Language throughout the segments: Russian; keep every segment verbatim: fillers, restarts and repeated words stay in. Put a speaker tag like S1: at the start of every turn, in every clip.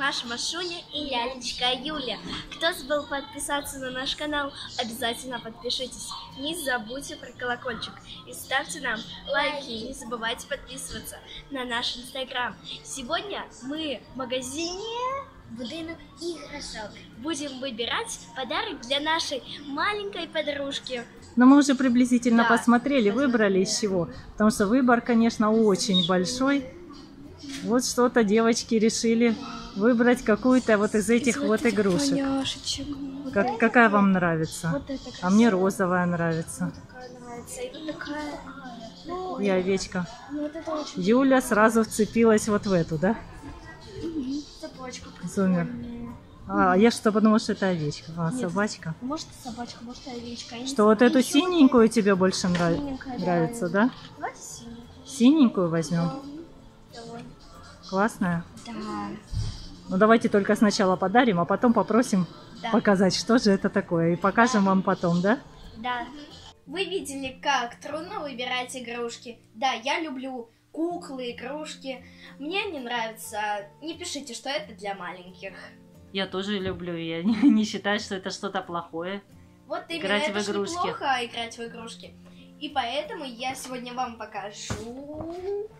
S1: Маша Машуня и лялечка Юля. Кто забыл подписаться на наш канал, обязательно подпишитесь. Не забудьте про колокольчик и ставьте нам лайки. Не забывайте подписываться на наш инстаграм. Сегодня мы в магазине
S2: Будинок іграшок.
S1: Будем выбирать подарок для нашей маленькой подружки.
S3: Но мы уже приблизительно
S1: Да,
S3: посмотрели, выбрали из чего. Потому что выбор, конечно, очень большой. Вот что-то девочки решили выбрать какую-то вот из этих
S1: Из
S3: вот
S1: этих
S3: игрушек.
S1: поняшечек. Вот
S3: Как,
S1: это.
S3: какая вам нравится?
S1: Вот это
S3: А мне
S1: красиво.
S3: розовая нравится.
S1: Такая нравится. И вот такая. Ну,
S3: И овечка.
S1: ну, вот это очень.
S3: Юля сразу вцепилась вот в эту, да?
S1: Цепочка.
S3: Зумер. А я что подумала, что это овечка, а
S1: Нет.
S3: собачка.
S1: Может собачка, может овечка. я не
S3: Что вот
S1: знаю.
S3: эту
S1: Еще
S3: синенькую тебе больше нрав-
S1: синенькая, да,
S3: нравится,
S1: и-
S3: да?
S1: Давайте синенькую.
S3: Синенькую возьмем.
S1: Давай.
S3: Классная.
S1: Да.
S3: Ну давайте только сначала подарим, а потом попросим
S1: Да.
S3: показать, что же это такое. И покажем вам потом, да?
S1: Да. Вы видели, как трудно выбирать игрушки? Да, я люблю куклы, игрушки. Мне не нравится. Не пишите, что это для маленьких.
S3: Я тоже люблю, я не, не считаю, что это что-то плохое.
S1: Вот именно,
S3: Играть
S1: это
S3: в
S1: ж
S3: игрушки.
S1: неплохо играть в игрушки. И поэтому я сегодня вам покажу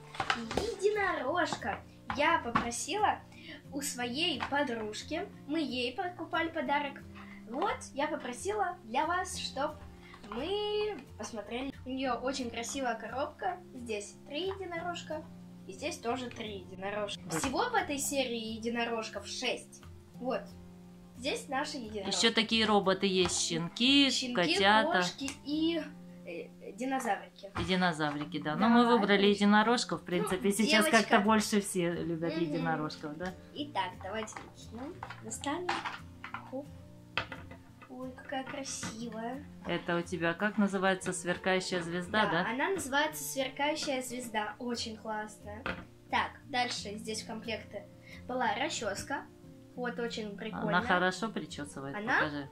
S1: единорожка. Я попросила у своей подружки, мы ей покупали подарок. Вот, я попросила для вас, чтобы мы посмотрели. У нее очень красивая коробка. Здесь три единорожка. И здесь тоже три единорожка. Всего в этой серии единорожков шесть. Вот. Здесь наши единорожки.
S3: Еще такие роботы есть, щенки,
S1: Щенки,
S3: котята
S1: кошки и э, динозаврики.
S3: и динозаврики, да.
S1: Да,
S3: Но мы выбрали
S1: это-
S3: единорожков, в принципе,
S1: Ну,
S3: сейчас
S1: девочка.
S3: как-то больше все любят
S1: Мгм.
S3: единорожков, да?
S1: Итак, давайте начнем. Достанем. Хоп. Ой, какая красивая.
S3: Это у тебя как называется, сверкающая звезда, да?
S1: Она называется «Сверкающая звезда». Очень классная. Так, дальше здесь в комплекте была расческа. Вот, очень прикольная.
S3: Она хорошо причесывает,
S1: Она?
S3: покажи.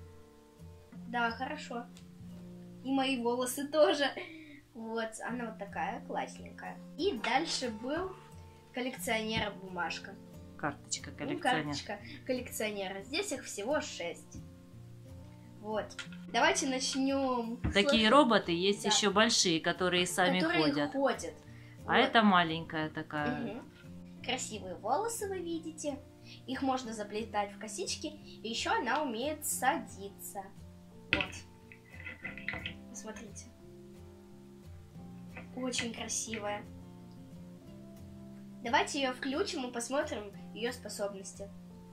S1: Да, хорошо. И мои волосы тоже. Вот, она вот такая классненькая. И дальше был коллекционера бумажка.
S3: Карточка
S1: Ну,
S3: коллекционер.
S1: карточка коллекционера. Здесь их всего шесть. Вот. Давайте начнем.
S3: Такие
S1: с-
S3: роботы есть
S1: Да.
S3: еще большие, которые сами
S1: которые
S3: ходят.
S1: ходят.
S3: А
S1: Вот.
S3: это маленькая такая.
S1: Мгм. Красивые волосы вы видите. Их можно заплетать в косички. И еще она умеет садиться. Вот. Посмотрите. Очень красивая. Давайте ее включим и посмотрим ее способности.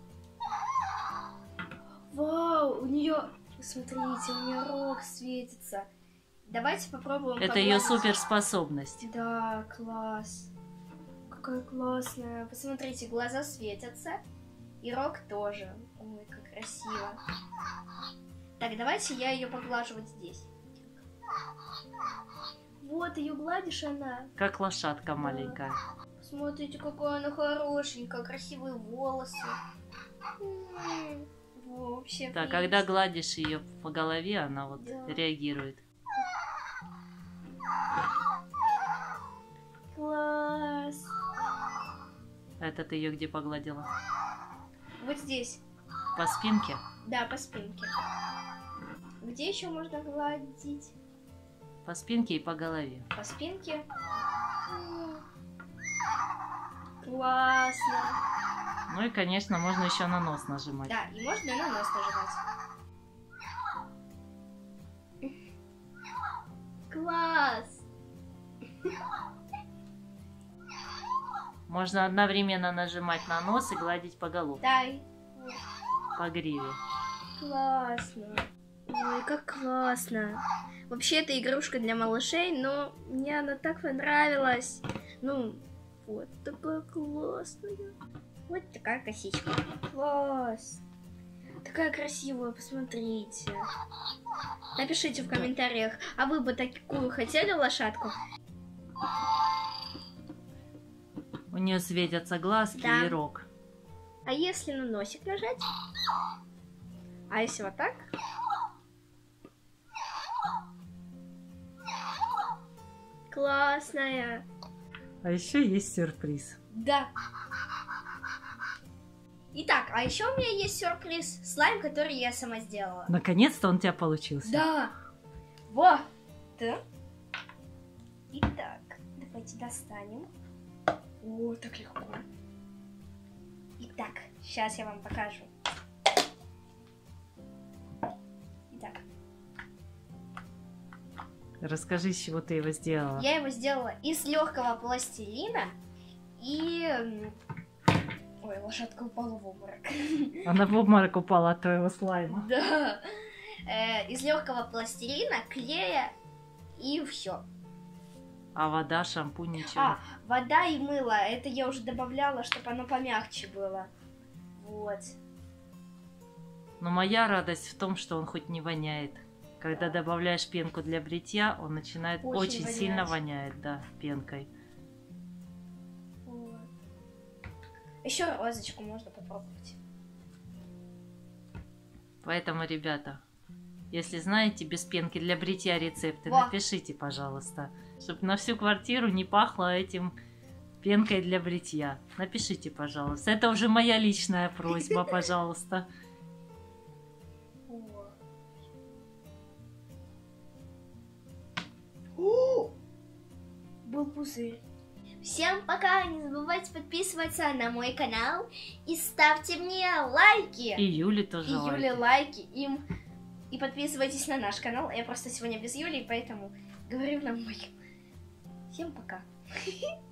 S1: Вау, у нее, смотрите, у нее рог светится. Давайте попробуем.
S3: Это ее
S1: погладить.
S3: суперспособность.
S1: Да, класс. Какая классная. Посмотрите, глаза светятся. И рог тоже. Ой, как красиво. Так, давайте я ее поглажу вот здесь. Вот ее гладишь, она.
S3: Как лошадка маленькая.
S1: Смотрите, какая она хорошенькая. Красивые волосы. М, Вообще.
S3: Так,
S1: прелесть.
S3: когда гладишь ее по голове, она вот
S1: Да.
S3: реагирует.
S1: Класс.
S3: Это ты ее где погладила?
S1: Вот здесь.
S3: По спинке?
S1: Да, по спинке. Где еще можно гладить?
S3: По спинке и по голове.
S1: По спинке. М, Классно.
S3: Ну и, конечно, можно еще на нос нажимать.
S1: Да, и можно на нос нажимать. Класс.
S3: Можно одновременно нажимать на нос и гладить по головке,
S1: Дай.
S3: по гриве.
S1: Классно. Ой, как классно. Вообще, это игрушка для малышей, но мне она так понравилась. Ну, вот такая классная. Вот такая косичка. Класс. Такая красивая, посмотрите. Напишите в комментариях, а вы бы такую хотели лошадку?
S3: У нее светятся глазки
S1: Да.
S3: и рог.
S1: А если на носик нажать? А если вот так? Классная.
S3: А еще есть сюрприз.
S1: Да. Итак, а еще у меня есть сюрприз. Слайм, который я сама сделала.
S3: Наконец-то он у тебя получился.
S1: Да. Вот. Итак, давайте достанем. О, так легко. Итак, сейчас я вам покажу. Итак.
S3: Расскажи, с чего ты его сделала.
S1: Я его сделала из легкого пластилина и... Ой, лошадка упала в обморок.
S3: Она в обморок упала от твоего слайма.
S1: Да. Э, из легкого пластилина, клея и все.
S3: А вода, шампунь, ничего?
S1: А, вода и мыло. Это я уже добавляла, чтобы оно помягче было. Вот.
S3: Но моя радость в том, что он хоть не воняет. Когда добавляешь пенку для бритья, он начинает
S1: Очень
S3: очень,
S1: вонять.
S3: сильно воняет, да, пенкой.
S1: Вот. Еще розочку можно попробовать.
S3: Поэтому, ребята, если знаете без пенки для бритья рецепты,
S1: Во.
S3: напишите, пожалуйста. Чтобы на всю квартиру не пахло этим пенкой для бритья. Напишите, пожалуйста. Это уже моя личная просьба, пожалуйста.
S1: Был пузырь. Всем пока! Не забывайте подписываться на мой канал и ставьте мне лайки.
S3: И Юле тоже
S1: И
S3: лайки.
S1: Юле лайки. Им... И подписывайтесь на наш канал. Я просто сегодня без Юли, поэтому говорю на мой. Всем пока.